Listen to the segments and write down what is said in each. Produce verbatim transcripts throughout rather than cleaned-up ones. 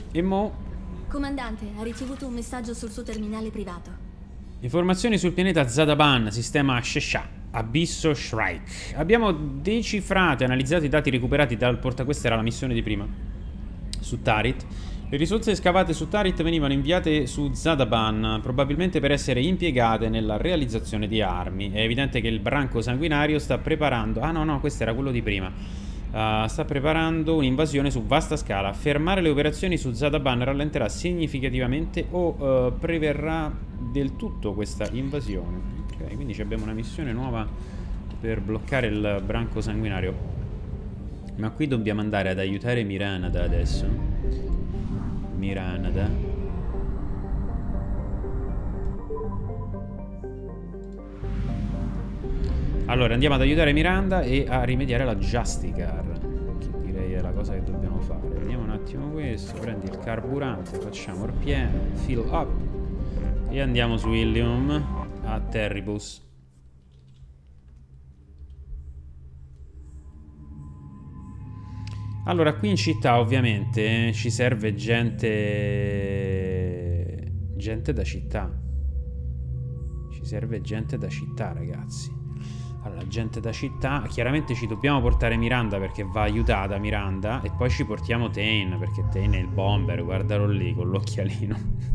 E mo? Comandante, ha ricevuto un messaggio sul suo terminale privato. Informazioni sul pianeta Zadaban, sistema Shesha, abisso Shrike. Abbiamo decifrato e analizzato i dati recuperati dal porta... Questa era la missione di prima. Su Tarit. Le risorse scavate su Tarit venivano inviate su Zadaban, probabilmente per essere impiegate nella realizzazione di armi. È evidente che il branco sanguinario sta preparando... Ah no, no, questo era quello di prima. Uh, sta preparando un'invasione su vasta scala. Fermare le operazioni su Zadaban rallenterà significativamente o uh, preverrà del tutto questa invasione. Ok, quindi abbiamo una missione nuova per bloccare il branco sanguinario. Ma qui dobbiamo andare ad aiutare Miranda adesso. Miranda. Allora andiamo ad aiutare Miranda e a rimediare la Justicar, che direi è la cosa che dobbiamo fare. Vediamo un attimo questo. Prendi il carburante, facciamo il pieno, fill up e andiamo su Ilium a Terribus. Allora, qui in città ovviamente ci serve gente... gente da città. Ci serve gente da città, ragazzi. Allora, gente da città. Chiaramente ci dobbiamo portare Miranda perché va aiutata Miranda. E poi ci portiamo Tain, perché Tain è il bomber, guardalo lì con l'occhialino.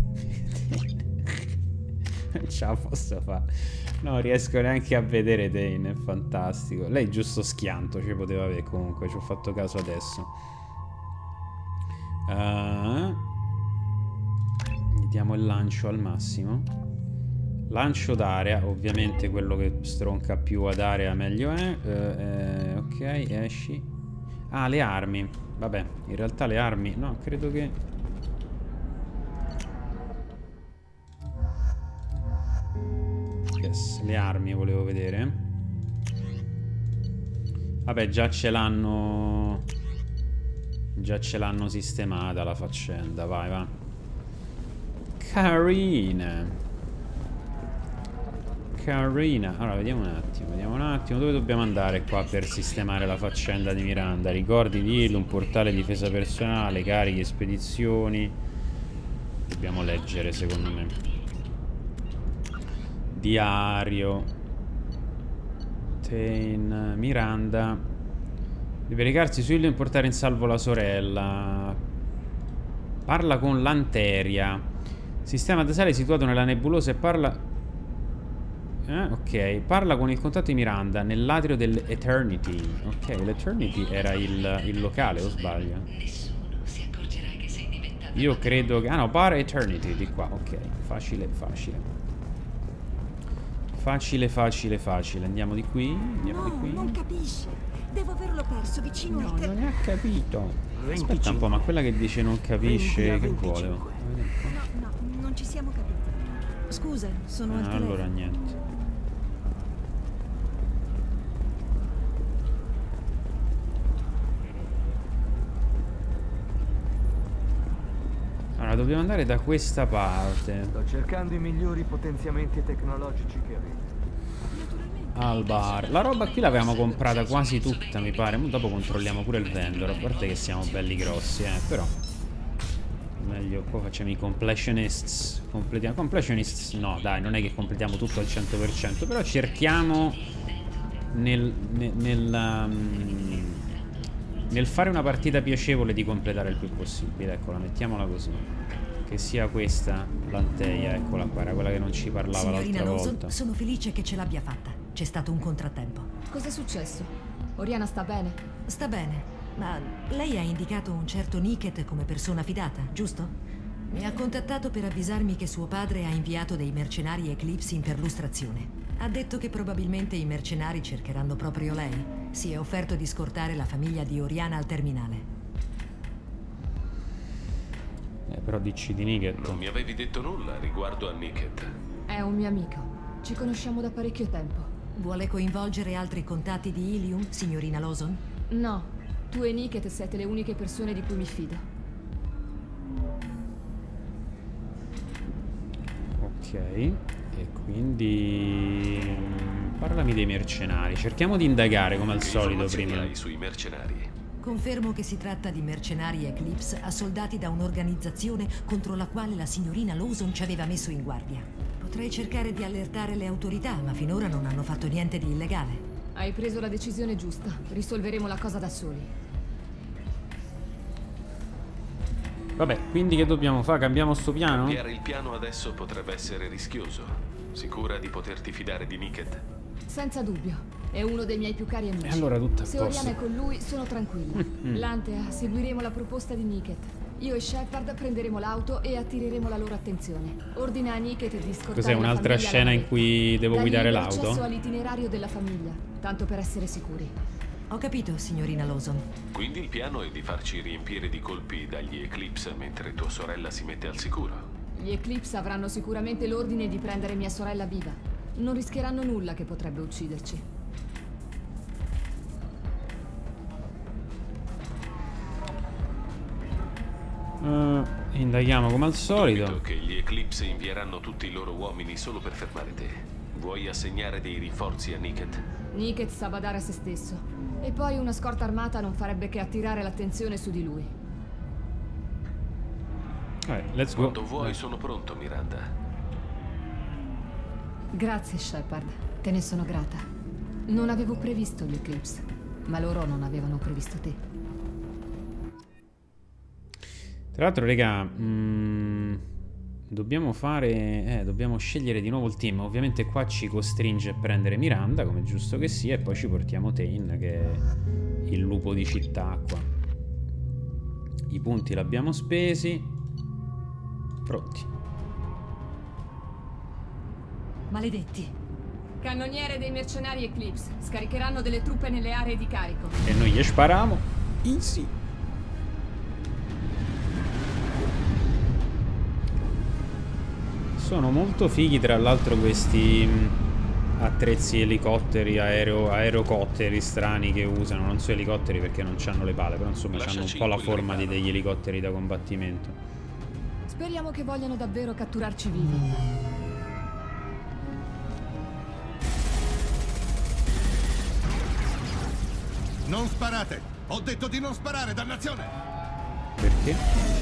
Non ce la posso fare. Non riesco neanche a vedere Tain, è fantastico. Lei giusto schianto ci poteva avere comunque, ci ho fatto caso adesso. uh, Vediamo il lancio al massimo. Lancio d'area, ovviamente quello che stronca più ad area meglio è. uh, eh, Ok, esci. Ah, le armi. Vabbè, in realtà le armi... No, credo che... Yes, le armi volevo vedere. Vabbè, già ce l'hanno... Già ce l'hanno sistemata la faccenda, vai, va. Carina. Carina. Allora, vediamo un attimo, vediamo un attimo. Dove dobbiamo andare qua per sistemare la faccenda di Miranda? Ricordi di un portale difesa personale, carichi, spedizioni. Dobbiamo leggere, secondo me. Diario. Tain, Miranda. Deve recarsi su Ilio e portare in salvo la sorella. Parla con Lanteria. Sistema dasale situato nella nebulosa e parla... Eh, ok. Parla con il contatto di Miranda nell'atrio dell'Eternity. Ok, l'Eternity era il, il locale, o sbaglio? Io credo che... Ah no, para Eternity di qua. Ok, facile, facile. Facile, facile, facile. Andiamo di qui. Andiamo no, di qui. Non capisce. Devo averlo perso vicino No, al te... non ha capito. Aspetta un po', ma quella che dice non capisce, che vuole? No, no, non ci siamo capiti. Scusa, sono Ah, al telefono. allora niente. Allora, dobbiamo andare da questa parte. Sto cercando i migliori potenziamenti tecnologici che avete. Al bar. La roba qui l'avevamo comprata quasi tutta, mi pare. Dopo controlliamo pure il vendor. A parte che siamo belli grossi, eh. Però meglio, qua facciamo i completionists. Completiamo. Completionists no, dai, non è che completiamo tutto al cento per cento. Però cerchiamo nel, nel, nel, um, nel fare una partita piacevole di completare il più possibile. Eccola, mettiamola così. Che sia questa Lanteia, eccola qua, era quella che non ci parlava l'altra volta. Sono felice che ce l'abbia fatta. C'è stato un contrattempo. Cos'è successo? Oriana sta bene? Sta bene, ma lei ha indicato un certo Niket come persona fidata, giusto? Mi ha contattato per avvisarmi che suo padre ha inviato dei mercenari Eclipse in perlustrazione. Ha detto che probabilmente i mercenari cercheranno proprio lei. Si è offerto di scortare la famiglia di Oriana al terminale. Eh, però dici di Niket. Non mi avevi detto nulla riguardo a Niket. È un mio amico. Ci conosciamo da parecchio tempo. Vuole coinvolgere altri contatti di Ilium, signorina Lawson? No, tu e Niket siete le uniche persone di cui mi fido. Ok, e quindi parlami dei mercenari. Cerchiamo di indagare come al Utilizzo solito prima. sui mercenari. Confermo che si tratta di mercenari Eclipse assoldati da un'organizzazione contro la quale la signorina Lawson ci aveva messo in guardia. Potrei cercare di allertare le autorità, ma finora non hanno fatto niente di illegale. Hai preso la decisione giusta. Risolveremo la cosa da soli. Vabbè, quindi che dobbiamo fare? Cambiamo sto piano? Cambiare il piano adesso potrebbe essere rischioso. Sicura di poterti fidare di Niket? Senza dubbio. È uno dei miei più cari amici. E allora tutto a Se posto. Oriana è con lui, sono tranquilla. Mm. Lantea, seguiremo la proposta di Niket. Io e Shepard prenderemo l'auto e attireremo la loro attenzione. Ordina a Niket di scortare Cos'è, la un'altra famiglia scena alla in navetta. cui devo Dagli guidare libero l'auto? accesso all'itinerario della famiglia, tanto per essere sicuri. Ho capito, signorina Lawson. Quindi il piano è di farci riempire di colpi dagli Eclipse mentre tua sorella si mette al sicuro. Gli Eclipse avranno sicuramente l'ordine di prendere mia sorella viva. Non rischieranno nulla che potrebbe ucciderci. Uh, indaghiamo come al solito. Ho capito che gli Eclipse invieranno tutti i loro uomini solo per fermare te. Vuoi assegnare dei rinforzi a Niket? Niket sa badare a se stesso. E poi una scorta armata non farebbe che attirare l'attenzione su di lui. Vabbè, let's go. Quando vuoi sono pronto, Miranda. Grazie, Shepard. Te ne sono grata. Non avevo previsto gli Eclipse, ma loro non avevano previsto te. Tra l'altro, raga, mm, dobbiamo fare... Eh, dobbiamo scegliere di nuovo il team. Ovviamente qua ci costringe a prendere Miranda, come è giusto che sia, e poi ci portiamo Thane, che è il lupo di città qua. I punti l'abbiamo spesi. Pronti. Maledetti. Cannoniere dei mercenari Eclipse. Scaricheranno delle truppe nelle aree di carico. E noi gli spariamo. Easy. Sono molto fighi, tra l'altro, questi attrezzi elicotteri, aereo, aerocotteri strani che usano. Non so elicotteri perché non hanno le pale, però insomma hanno un po' la forma di degli elicotteri da combattimento. Speriamo che vogliano davvero catturarci vivi. Non sparate! Ho detto di non sparare, dannazione! Perché?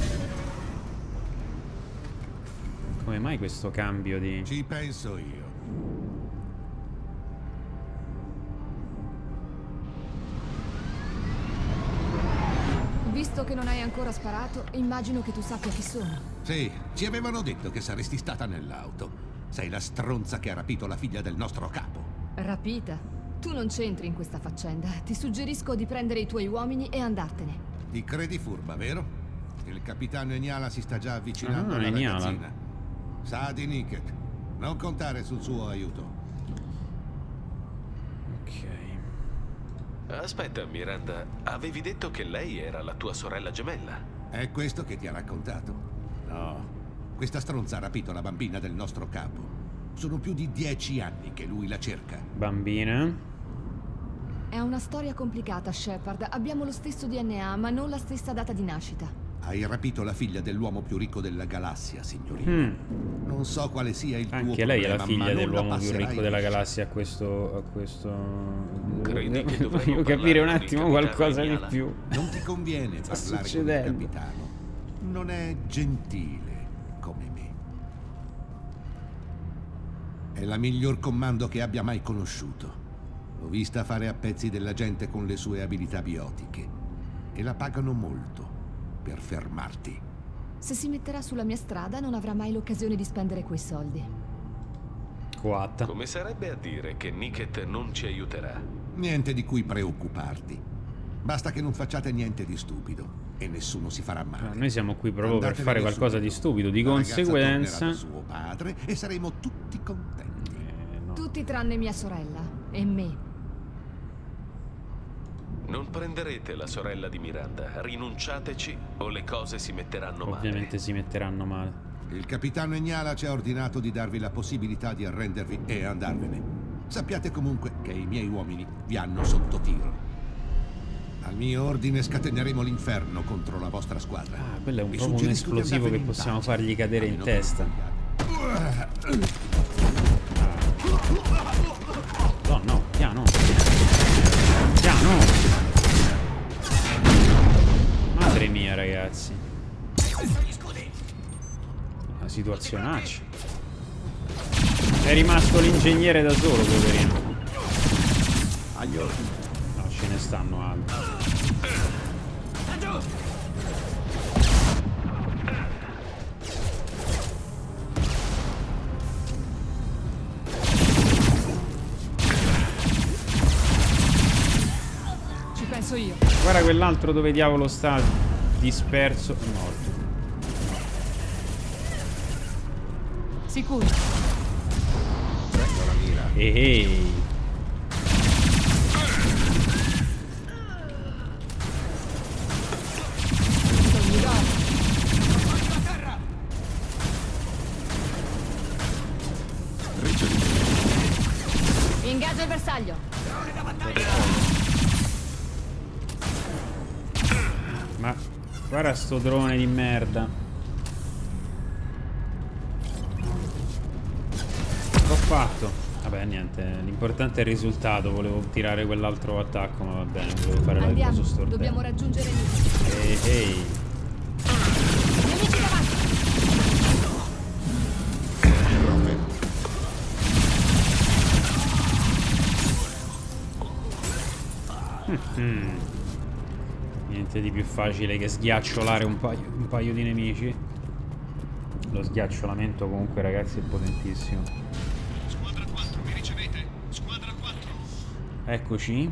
Come mai questo cambio di... Ci penso io. Visto che non hai ancora sparato, immagino che tu sappia chi sono. Sì, ci avevano detto che saresti stata nell'auto. Sei la stronza che ha rapito la figlia del nostro capo. Rapita? Tu non c'entri in questa faccenda. Ti suggerisco di prendere i tuoi uomini e andartene. Ti credi furba, vero? Il capitano Eniala si sta già avvicinando Ah, alla Eniala. ragazzina. Sa di Niket. Non contare sul suo aiuto. Ok. Aspetta, Miranda, avevi detto che lei era la tua sorella gemella? È questo che ti ha raccontato? No. Questa stronza ha rapito la bambina del nostro capo. Sono più di dieci anni che lui la cerca. Bambina. È una storia complicata, Shepard. Abbiamo lo stesso D N A, ma non la stessa data di nascita. Hai rapito la figlia dell'uomo più ricco della galassia, signorina. Mm. Non so quale sia il tuo Anche lei è la problema, figlia ma non dell'uomo la più passerai ricco della liscia. galassia a questo... a questo... Credi che dovremmo Voglio capire parlare un con il attimo capitano qualcosa di Eniala? più. Non ti conviene Sta parlare con il succedendo? capitano. Non è gentile come me. È la miglior comando che abbia mai conosciuto. L'ho vista fare a pezzi della gente con le sue abilità biotiche. E la pagano molto per fermarti. Se si metterà sulla mia strada, non avrà mai l'occasione di spendere quei soldi. Coatta. Come sarebbe a dire che Niket non ci aiuterà? Niente di cui preoccuparti. Basta che non facciate niente di stupido e nessuno si farà male. Noi siamo qui proprio per Andatevene fare qualcosa di subito. stupido. Di La ragazza conseguenza... tornerà da suo padre e saremo tutti contenti. Eh, no. Tutti tranne mia sorella e me. Non prenderete la sorella di Miranda. Rinunciateci o le cose si metteranno male. Ovviamente si metteranno male. Il capitano Eniala ci ha ordinato di darvi la possibilità di arrendervi e andarvene. Sappiate comunque che i miei uomini vi hanno sotto tiro. Al mio ordine scateneremo l'inferno contro la vostra squadra. Ah, quello è un, Vi proprio un suggerisco di esplosivo che andarvene in possiamo pace, fargli cadere a in meno che testa. non No, no, piano. Piano. ragazzi. Una situazionaccia. È rimasto l'ingegnere da solo, poverino. No, ce ne stanno altri. Ci penso io. Guarda quell'altro dove diavolo sta, disperso, morto. Sicuro. Ecco la mira. Ehi. Ingaggio il bersaglio. Ma guarda sto drone di merda. L'ho fatto. Vabbè, niente, l'importante è il risultato. Volevo tirare quell'altro attacco, ma va bene, volevo fare la Andiamo, cosa storta. dobbiamo raggiungere Nick. Ehi, ehi. Nemici davanti. Mm. Niente di più facile che sghiacciolare un paio, un paio di nemici. Lo sghiacciolamento comunque, ragazzi, è potentissimo. Squadra quattro, mi ricevete? Squadra quattro. Eccoci.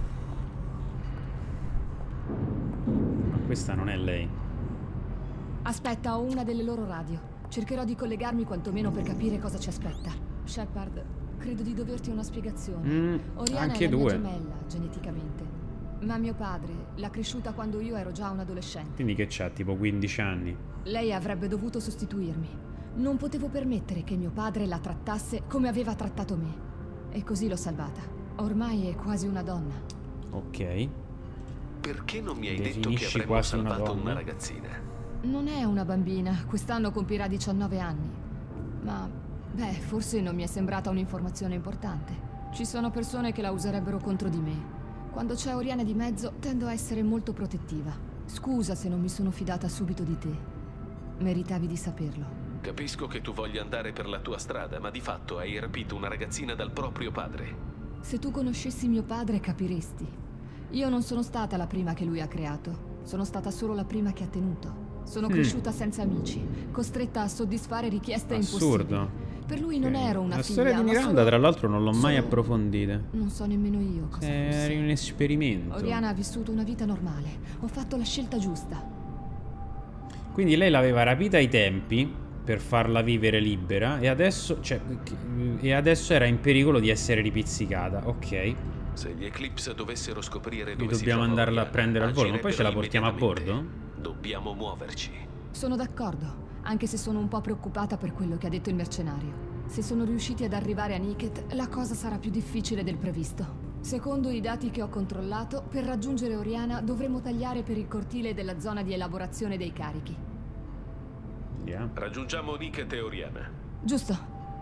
Ma questa non è lei. Aspetta, ho una delle loro radio. Cercherò di collegarmi quantomeno per capire cosa ci aspetta. Shepard, credo di doverti una spiegazione. Mm, Oriana anche è la due. mia gemella, geneticamente. Ma mio padre l'ha cresciuta quando io ero già un adolescente. Quindi che c'ha, tipo quindici anni? Lei avrebbe dovuto sostituirmi. Non potevo permettere che mio padre la trattasse come aveva trattato me. E così l'ho salvata. Ormai è quasi una donna. Ok. Perché non mi hai detto che Definisci avremmo quasi una salvato donna. una ragazzina? Non è una bambina, quest'anno compirà diciannove anni. Ma, beh, forse non mi è sembrata un'informazione importante. Ci sono persone che la userebbero contro di me. Quando c'è Oriana di mezzo, tendo a essere molto protettiva. Scusa se non mi sono fidata subito di te. Meritavi di saperlo. Capisco che tu voglia andare per la tua strada, ma di fatto hai rapito una ragazzina dal proprio padre. Se tu conoscessi mio padre, capiresti. Io non sono stata la prima che lui ha creato. Sono stata solo la prima che ha tenuto. Sono Mm. cresciuta senza amici, costretta a soddisfare richieste Assurdo. impossibili. Per lui non Ok. ero una La figlia, storia di ma Miranda, solo- tra l'altro, non l'ho mai solo- approfondita. Non so nemmeno io cosa Eri fosse. un esperimento. Oriana ha vissuto una vita normale. Ho fatto la scelta giusta. Quindi lei l'aveva rapita ai tempi per farla vivere libera e adesso, cioè, e adesso era in pericolo di essere ripizzicata. Ok. Se gli Eclipse dovessero scoprire Quindi dove si dobbiamo trova andarla a Oriana, prendere al volo, ma poi ce la agirebbero portiamo a immediatamente. bordo? Dobbiamo muoverci. Sono d'accordo, anche se sono un po' preoccupata per quello che ha detto il mercenario. Se sono riusciti ad arrivare a Niket, la cosa sarà più difficile del previsto. Secondo i dati che ho controllato, per raggiungere Oriana dovremo tagliare per il cortile della zona di elaborazione dei carichi. Andiamo. Raggiungiamo Niket e Oriana. Giusto.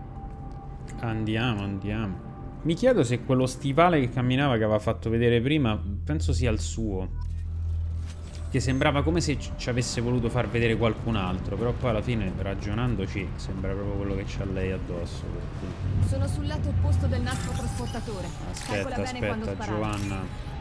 Andiamo, andiamo. Mi chiedo se quello stivale che camminava che aveva fatto vedere prima, penso sia il suo. Che sembrava come se ci ci avesse voluto far vedere qualcun altro. Però poi alla fine, ragionandoci, sembra proprio quello che c'ha lei addosso. Per cui... Sono sul lato opposto del nastro trasportatore. Aspetta, Calcola bene quando aspetta, sparare. Giovanna.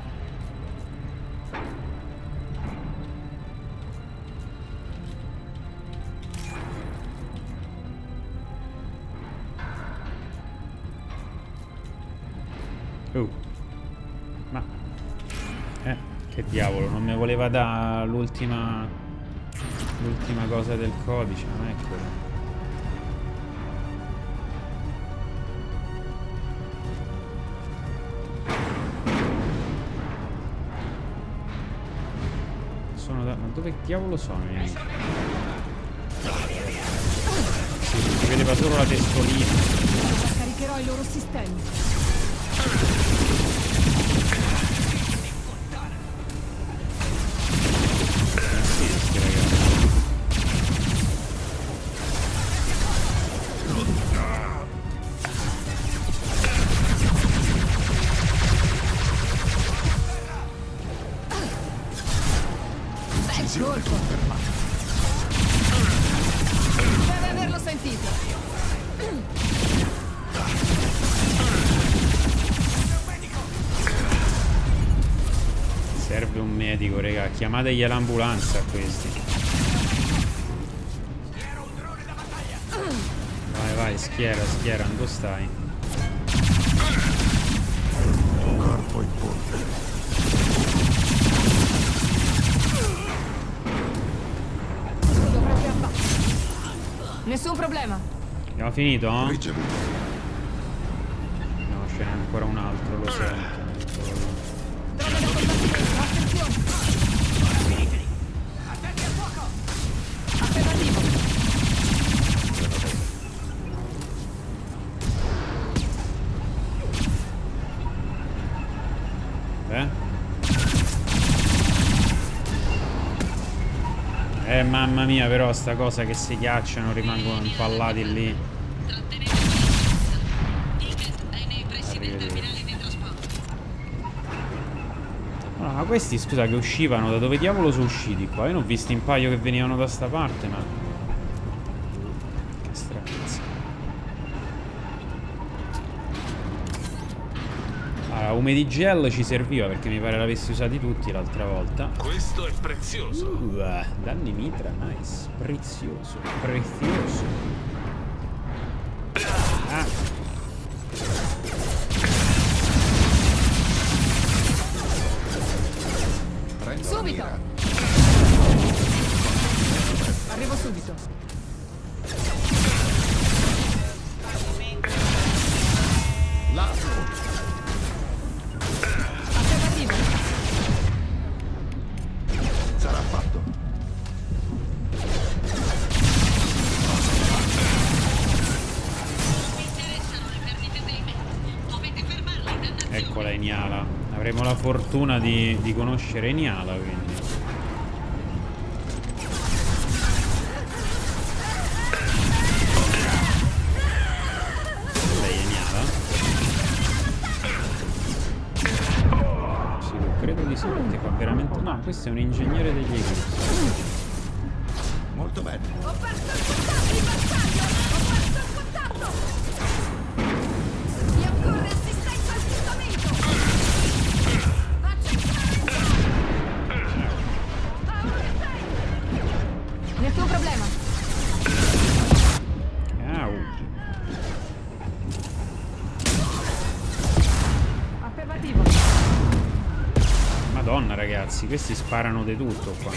Uh. Ma... Eh, che diavolo, non mi voleva dare l'ultima... L'ultima cosa del codice, non è quello. Sono da... Ma dove diavolo sono i miei? Sì, si vedeva solo la testolina. Caricherò i loro sistemi. Sì, ragazzi. Bel colpo. Deve averlo sentito. Serve un medico, raga. Chiamategli l'ambulanza a questi. Vai, vai, schiera, schiera. Dove stai? Corpo in polvere. Dovrebbe abbattere. Nessun problema. Abbiamo finito, no? Ricevuto. No, ce n'è ancora un altro, lo sento. Drone da combattimento, attenzione. Attenti al fuoco. Affermativo. Beh. Eh mamma mia, però sta cosa che si ghiacciano, rimangono impallati lì. Ah, ma questi scusa che uscivano, da dove diavolo sono usciti qua? Io ne ho visti un paio che venivano da sta parte, ma che strazza. Allora, umedigel ci serviva perché mi pare l'avessi usati tutti l'altra volta. Questo è prezioso. Uh, danni mitra, nice. Prezioso, prezioso. Ah. Subito. Arrivo subito. Lato. Affermativo. Sarà fatto. Eccola Eniala. Avremo la fortuna di, di conoscere Eniala, quindi. Lei Eniala? Sì, credo di sì, perché fa veramente... No, questo è un ingegnere degli Eclipse. Molto bene. Ho perso il contatto, il bersaglio! Ho perso il contatto! Mi occorre assistenza al fondamento! Nessun problema. Au. Affermativo. Madonna ragazzi, questi sparano di tutto qua.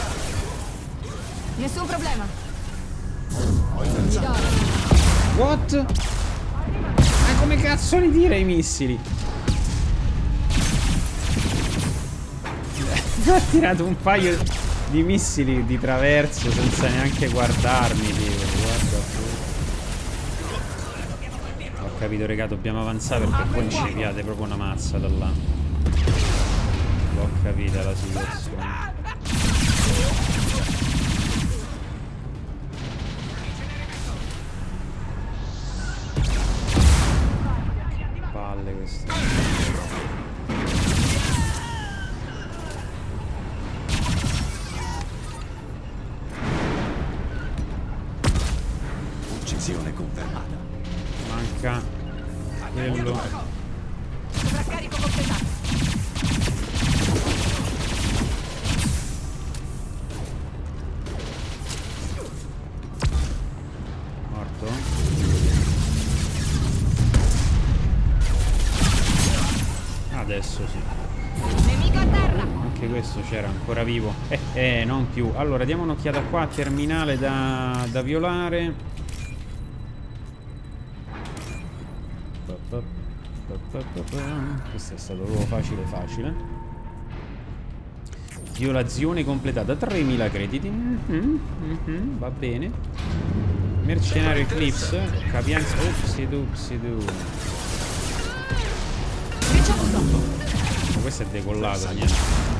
Nessun problema. Ho il bersaglio. What? Ma come cazzo li tira i missili? Ha tirato un paio di missili di traverso senza neanche guardarmi, tipo. Guarda. Ho capito, raga, dobbiamo avanzare perché poi ci piate proprio una mazza da là. L'ho capita la situazione. Palle queste. Uccisione confermata. Manca quello. Sovraccarico completato. Morto. Adesso sì. Nemico a terra. Anche questo c'era ancora vivo. Eh, eh, non più. Allora, diamo un'occhiata qua. Terminale da, da violare. Questo è stato proprio facile facile. Violazione completata. tremila crediti. Mm-hmm, mm-hmm, va bene. Mercenario Eclipse. Capienza. Upsi dupsi du. Ma questo è decollato. Niente.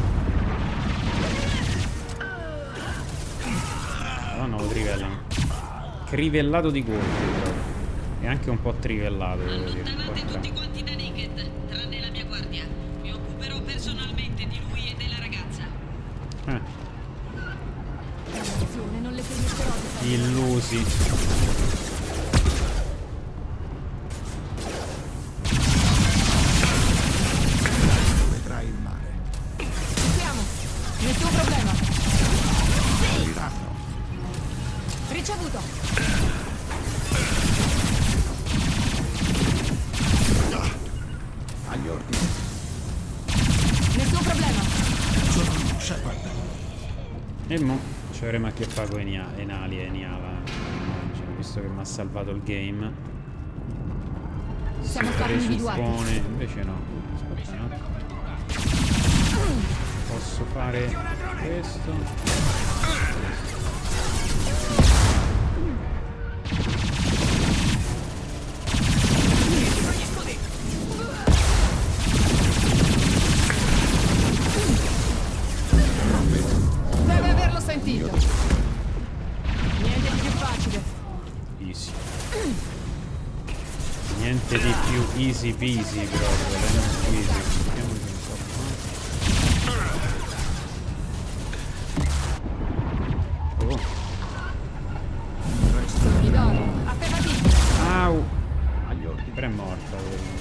Madonna, lo trivellano. Crivellato di colpi. E anche un po' trivellato, devo dire. Allontanate tutti quanti da Niket, tranne la mia guardia. Mi occuperò personalmente di lui e della ragazza. Eh. Attenzione, non le permetterò di fare. Illusi. Vedrai il mare. Ci siamo. Nessun problema. Moriranno. Ricevuto. Agli ordini. Nessun problema. Sono Shepard. E mo ci avremo a che fare con Enali e Niala, immagino, visto che mi ha salvato il game. Siamo stati individuati. Presuppone, invece no. Aspetta un attimo. Posso fare questo. Deve averlo sentito. Niente di più facile. Easy. Niente di più easy peasy proprio, lemon squeezy. Mettiamoci un po' qua. Oh. Midoro, affermativo. Au! Agli ordini. Però è morta quella.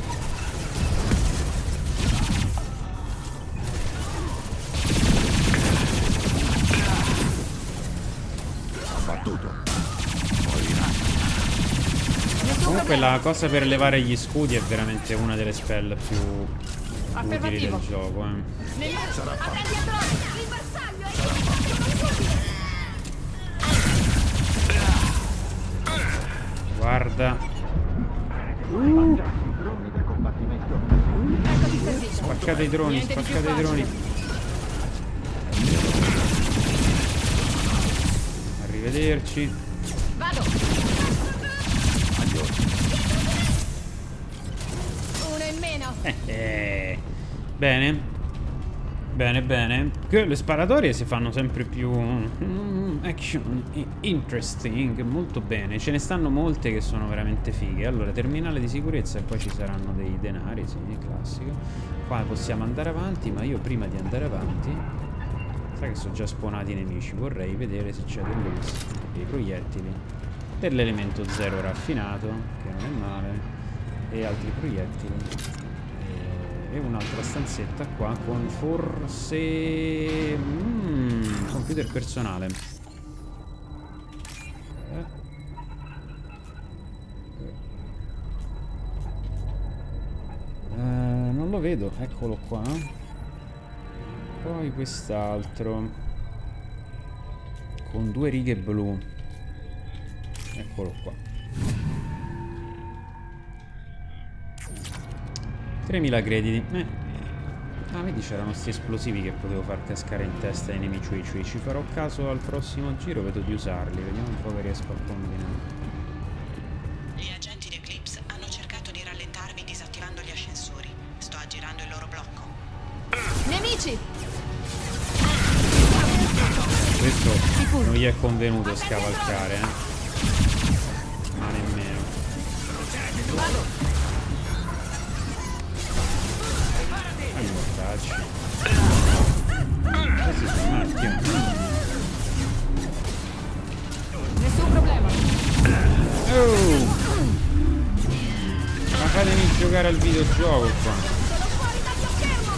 Abbattuto. Moriranno. Comunque la cosa per levare gli scudi è veramente una delle spell più utili del gioco, eh. Sarà fatto. Attenti a drone! Il bersaglio è Guarda. Droni da combattimento. Eccoti servito. Spaccate i droni, Niente di più spaccate i droni. Arrivederci. Vado. Agli ordini. Uno in meno. Eh, eh. Bene. Bene, bene. Che le sparatorie si fanno sempre più mm, action interesting. Molto bene. Ce ne stanno molte che sono veramente fighe. Allora, terminale di sicurezza e poi ci saranno dei denari. Sì, classico. Qua possiamo andare avanti, ma io prima di andare avanti, sai che sono già spawnati i nemici. Vorrei vedere se c'è dello, dei proiettili, dell'elemento zero raffinato, che non è male, e altri proiettili. E un'altra stanzetta qua con forse mm, computer personale. Eh. Eh, non lo vedo, eccolo qua. Poi quest'altro con due righe blu. Eccolo qua. tremila crediti. Eh. Ah, vedi, c'erano questi esplosivi che potevo far cascare in testa ai nemici. Ci farò caso al prossimo giro, vedo di usarli. Vediamo un po' che riesco a combinare. Gli agenti di Eclipse hanno cercato di rallentarmi disattivando gli ascensori. Sto aggirando il loro blocco. Nemici! Questo non gli è convenuto scavalcare, eh. Ma nemmeno. Ah, i mortacci. Questi sono matti. Nessun problema. Oh! Ma fatemi giocare al videogioco qua. Sono fuori dal schermo.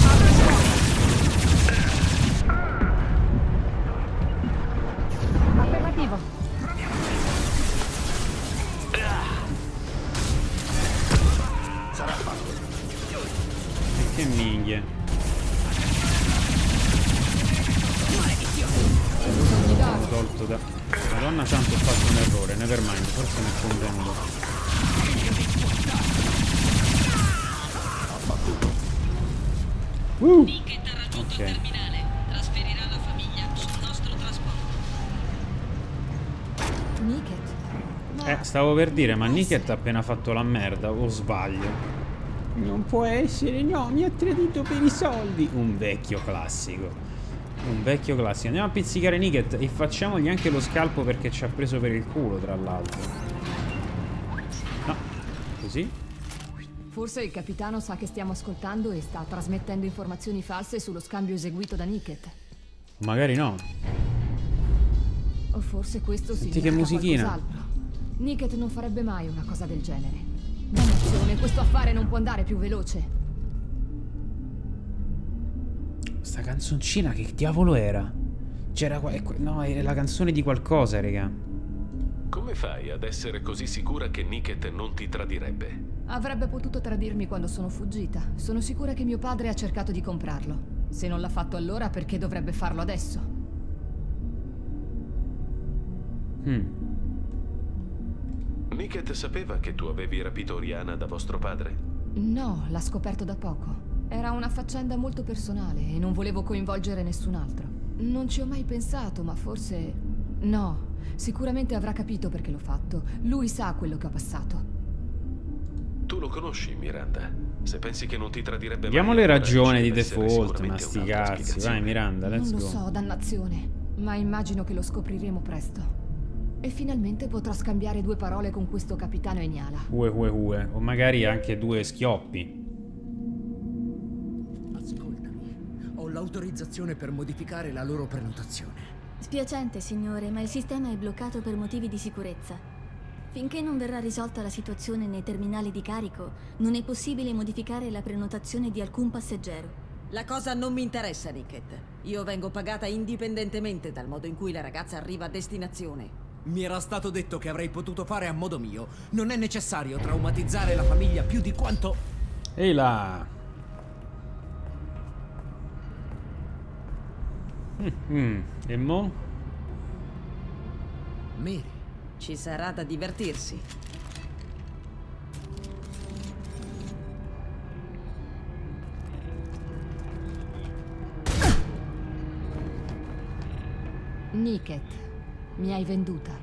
Affermativo. Sarà fatto. E che minchia. Ho tolto da... Madonna santo, ho fatto un errore. Nevermind, forse mi è convenuto. Uh! Niket ha raggiunto Ok. il terminale. Trasferirà la famiglia sul nostro trasporto. Niket. Ma Eh, stavo per dire, ma Niket ha appena fatto la merda, o sbaglio? Non può essere, no, mi ha tradito per i soldi. Un vecchio classico. Un vecchio classico. Andiamo a pizzicare Niket e facciamogli anche lo scalpo perché ci ha preso per il culo, tra l'altro. No, così. forse il capitano sa che stiamo ascoltando e sta trasmettendo informazioni false sullo scambio eseguito da Niket. Magari no. O forse questo Senti significa che musichina. qualcos'altro. Niket non farebbe mai una cosa del genere. Dannazione, questo affare non può andare più veloce. Sta canzoncina che diavolo era? C'era qua... No, è la canzone di qualcosa, raga. Come fai ad essere così sicura che Niket non ti tradirebbe? Avrebbe potuto tradirmi quando sono fuggita. Sono sicura che mio padre ha cercato di comprarlo. Se non l'ha fatto allora, perché dovrebbe farlo adesso? Hmm. Niket sapeva che tu avevi rapito Oriana da vostro padre? No, l'ha scoperto da poco. Era una faccenda molto personale e non volevo coinvolgere nessun altro. Non ci ho mai pensato, ma forse... No, sicuramente avrà capito perché l'ho fatto. Lui sa quello che ho passato. Tu lo conosci, Miranda? Se pensi che non ti tradirebbe Diamo mai, le allora ragioni ci di deve essere default, sicuramente ma sti un'altra cazzi. spiegazione. Vai Miranda, let's Non go. lo so, dannazione, ma immagino che lo scopriremo presto. E finalmente potrò scambiare due parole con questo capitano Eniala. Ue ue ue. O magari anche due schioppi. Ascoltami, ho l'autorizzazione per modificare la loro prenotazione. Spiacente, signore, ma il sistema è bloccato per motivi di sicurezza. Finché non verrà risolta la situazione nei terminali di carico, non è possibile modificare la prenotazione di alcun passeggero. La cosa non mi interessa, Niket. Io vengo pagata indipendentemente dal modo in cui la ragazza arriva a destinazione. Mi era stato detto che avrei potuto fare a modo mio. Non è necessario traumatizzare la famiglia più di quanto... Ehi là. Mm, e mo? Mary. Ci sarà da divertirsi. Niket, mi hai venduta.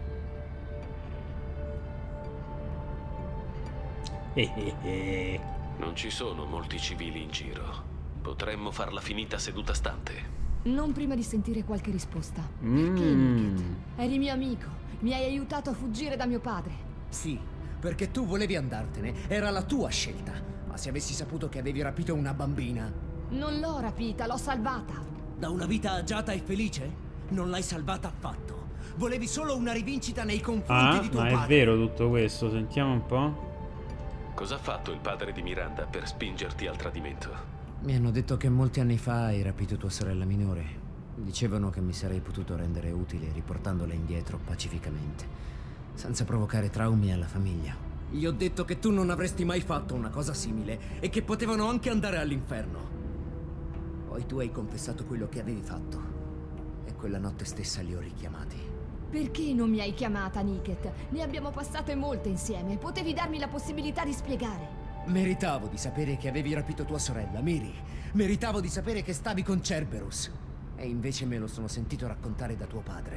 Eh, eh, eh. Non ci sono molti civili in giro. Potremmo farla finita seduta stante. Non prima di sentire qualche risposta. Perché, Mm. Niket? Eri mio amico. Mi hai aiutato a fuggire da mio padre. Sì, perché tu volevi andartene. Era la tua scelta. Ma se avessi saputo che avevi rapito una bambina... Non l'ho rapita, l'ho salvata. Da una vita agiata e felice? Non l'hai salvata affatto. Volevi solo una rivincita nei confronti Ah, di tuo ma padre. è vero tutto questo, sentiamo un po'. Cosa ha fatto il padre di Miranda per spingerti al tradimento? Mi hanno detto che molti anni fa hai rapito tua sorella minore. Dicevano che mi sarei potuto rendere utile riportandola indietro pacificamente, senza provocare traumi alla famiglia. Gli ho detto che tu non avresti mai fatto una cosa simile e che potevano anche andare all'inferno. Poi tu hai confessato quello che avevi fatto e quella notte stessa li ho richiamati. Perché non mi hai chiamata, Niket? Ne abbiamo passate molte insieme. Potevi darmi la possibilità di spiegare. Meritavo di sapere che avevi rapito tua sorella, Miri. Meritavo di sapere che stavi con Cerberus. E invece me lo sono sentito raccontare da tuo padre.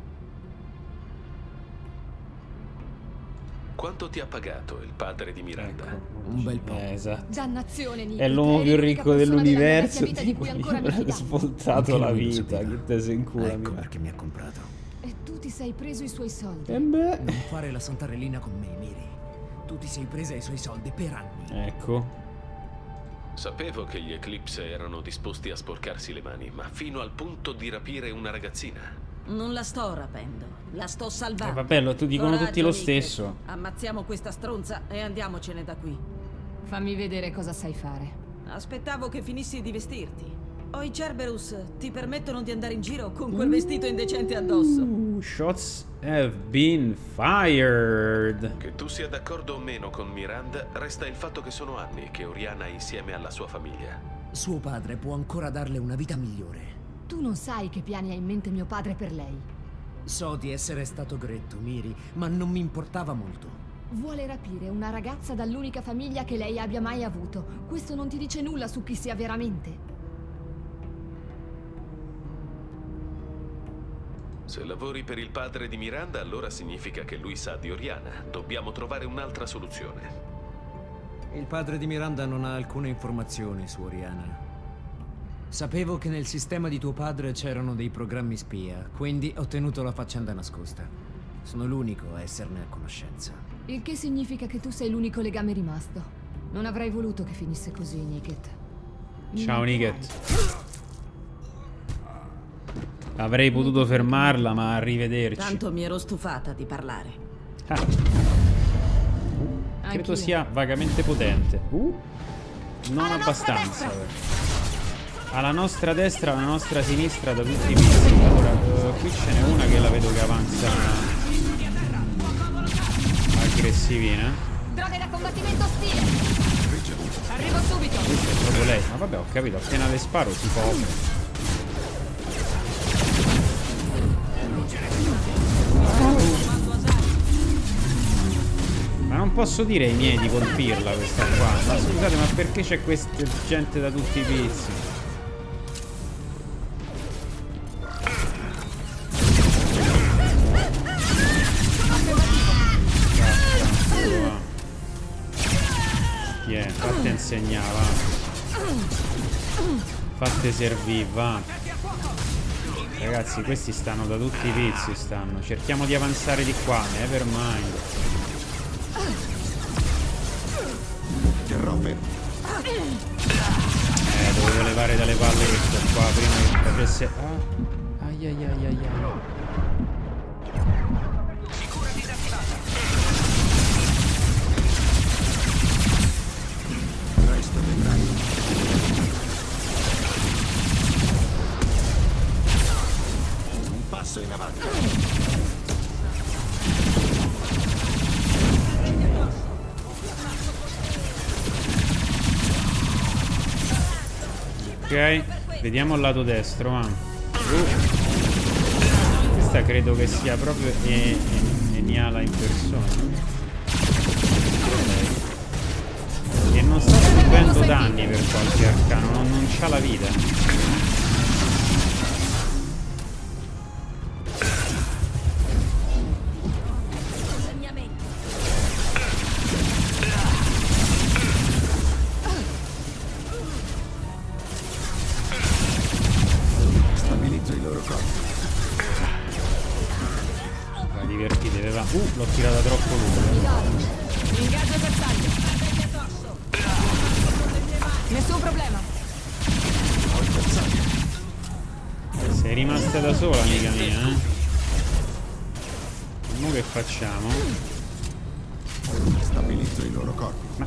Quanto ti ha pagato il padre di Miranda? Ecco, un bel po'. Eh, esatto. Dannazione, Niket. È l'uomo più Eri ricco l'unica persona della mia dell'universo. vecchia vita di cui ancora mi Ha fidavo. svoltato Anche la lui lo vita. sapeva. Che te sei in culo. Ecco perché mi ha comprato. E tu ti sei preso i suoi soldi. E beh. Non fare la santarellina con me, Miri. Tu ti sei presa i suoi soldi per anni. Ecco. Sapevo che gli Eclipse erano disposti a sporcarsi le mani, ma fino al punto di rapire una ragazzina. Non la sto rapendo, la sto salvando. Eh, vabbè, lo tu dicono Coraggio, tutti lo Niket. stesso. Ammazziamo questa stronza e andiamocene da qui. Fammi vedere cosa sai fare. Aspettavo che finissi di vestirti. Ho i Cerberus, ti permettono di andare in giro con quel vestito indecente addosso. Uh, shots have been fired. Che tu sia d'accordo o meno con Miranda, resta il fatto che sono anni che Oriana è insieme alla sua famiglia. Suo padre può ancora darle una vita migliore. Tu non sai che piani ha in mente mio padre per lei. So di essere stato gretto, Miri, ma non mi importava molto. Vuole rapire una ragazza dall'unica famiglia che lei abbia mai avuto. Questo non ti dice nulla su chi sia veramente. Se lavori per il padre di Miranda, allora significa che lui sa di Oriana. Dobbiamo trovare un'altra soluzione. Il padre di Miranda non ha alcune informazioni su Oriana. Sapevo che nel sistema di tuo padre c'erano dei programmi spia, quindi ho tenuto la faccenda nascosta. Sono l'unico a esserne a conoscenza. Il che significa che tu sei l'unico legame rimasto. Non avrei voluto che finisse così, Niket. Mi Ciao, mancherai. Niket. Avrei potuto fermarla, ma arrivederci. Tanto mi ero stufata di parlare. Ah. Credo sia vagamente potente. Uh. Non abbastanza. Alla nostra destra, alla nostra sinistra, da tutti i pizzi. Allora, uh, qui ce n'è una che la vedo che avanza aggressivina. Drone da combattimento ostile. Arrivo subito. Questa è proprio lei. Ma vabbè, ho capito, appena le sparo si copre. Ma non posso dire ai miei di colpirla questa qua. Ma scusate, ma perché c'è questa gente da tutti i pizzi? Chi è? Fatte insegnare, va. Fatte servire, va. Ragazzi, questi stanno da tutti i pizzi, stanno. Cerchiamo di avanzare di qua, nevermind. Eh, dovevo levare dalle palle questo qua prima che facesse. Ah, ai ai ai ai ai. Presto vedrai. Un passo in avanti. Ok, vediamo il lato destro, ma. Uh. Questa credo che sia proprio e, e, Eniala in persona. Che non sta subendo danni per qualche arcano, non, non c'ha la vita. Uh, l'ho tirata troppo lunga. Ingaggio bersaglio. Nessun problema. Sei rimasta da sola, amica mia, eh? Mo che facciamo? Stabilizzo i loro corpi. Ma...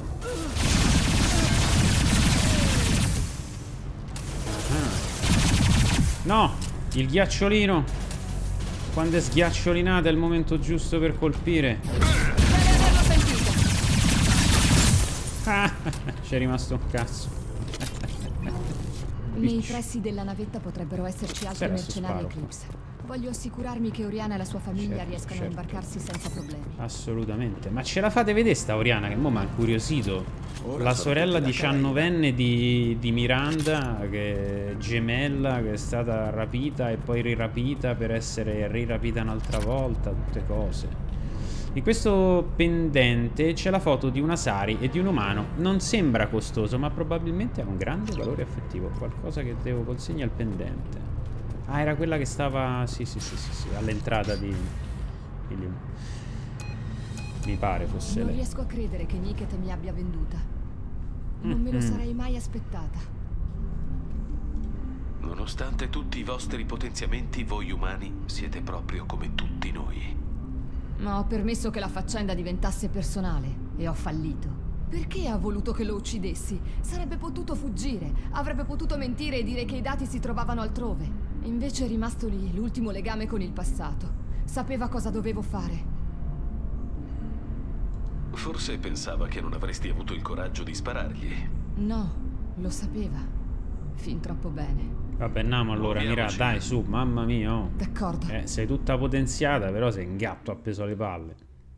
Ah. No! Il ghiacciolino! Quando è sghiacciolinata è il momento giusto per colpire. Ah, c'è rimasto un cazzo. Nei pressi della navetta potrebbero esserci altri mercenari Eclipse. Voglio assicurarmi che Oriana e la sua famiglia certo, riescano certo. a imbarcarsi senza problemi. Assolutamente. Ma ce la fate vedere sta Oriana che mo mi ha incuriosito. Ora la sorella diciannovenne di, di Miranda, che è gemella, che è stata rapita e poi rirapita per essere rirapita un'altra volta, tutte cose. In questo pendente c'è la foto di una Sari e di un umano. Non sembra costoso, ma probabilmente ha un grande valore affettivo. Qualcosa che devo consegnare al pendente. Ah, era quella che stava... Sì, sì, sì, sì, sì all'entrata di... di... Mi pare fosse non lei. Non riesco a credere che Niket mi abbia venduta. Non mm-hmm. me lo sarei mai aspettata. Nonostante tutti i vostri potenziamenti, voi umani siete proprio come tutti noi. Ma ho permesso che la faccenda diventasse personale e ho fallito. Perché ha voluto che lo uccidessi? Sarebbe potuto fuggire, avrebbe potuto mentire e dire che i dati si trovavano altrove. Invece è rimasto lì, l'ultimo legame con il passato. Sapeva cosa dovevo fare. Forse pensava che non avresti avuto il coraggio di sparargli. No, lo sapeva. Fin troppo bene. Vabbè, andiamo allora, Mira, dai, su, mamma mia, oh. D'accordo. Eh, sei tutta potenziata, però sei in gatto appeso alle palle.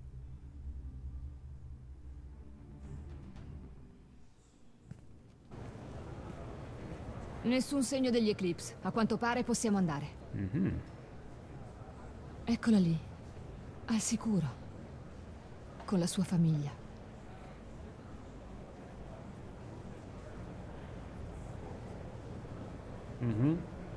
Nessun segno degli Eclipse. A quanto pare possiamo andare. Mm-hmm. Eccola lì. Al sicuro. Con la sua famiglia. Mm-hmm.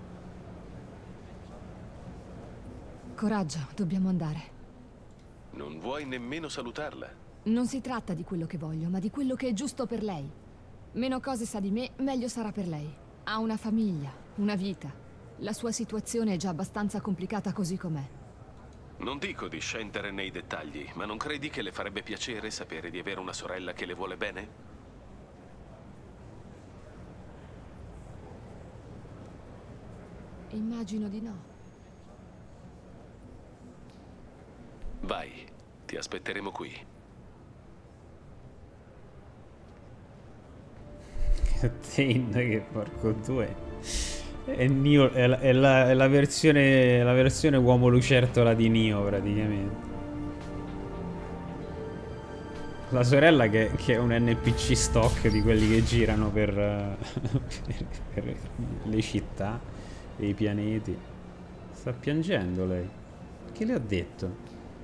Coraggio, dobbiamo andare. Non vuoi nemmeno salutarla? Non si tratta di quello che voglio, ma di quello che è giusto per lei. Meno cose sa di me, meglio sarà per lei. Ha una famiglia, una vita. La sua situazione è già abbastanza complicata così com'è. Non dico di scendere nei dettagli, ma non credi che le farebbe piacere sapere di avere una sorella che le vuole bene? Immagino di no. Vai, ti aspetteremo qui. Tain, che porco due. È, Neo, è, la, è, la, è la versione la versione uomo lucertola di Neo praticamente. La sorella che, che è un N P C stock di quelli che girano per, per, per le città e i pianeti. Sta piangendo lei. Che le ho detto?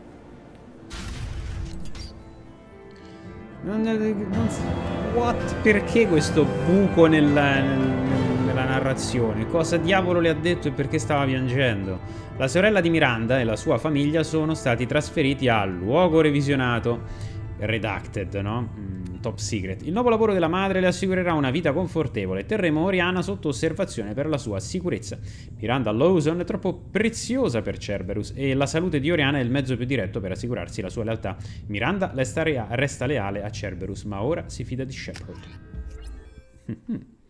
Non, non, what? Perché questo buco nella, nel, nella narrazione? Cosa diavolo le ha detto e perché stava piangendo? La sorella di Miranda e la sua famiglia sono stati trasferiti al luogo revisionato. Redacted, no? Mm, top secret. Il nuovo lavoro della madre le assicurerà una vita confortevole. Terremo Oriana sotto osservazione per la sua sicurezza. Miranda Lawson è troppo preziosa per Cerberus e la salute di Oriana è il mezzo più diretto per assicurarsi la sua lealtà. Miranda resta, rea- resta leale a Cerberus, ma ora si fida di Shepard.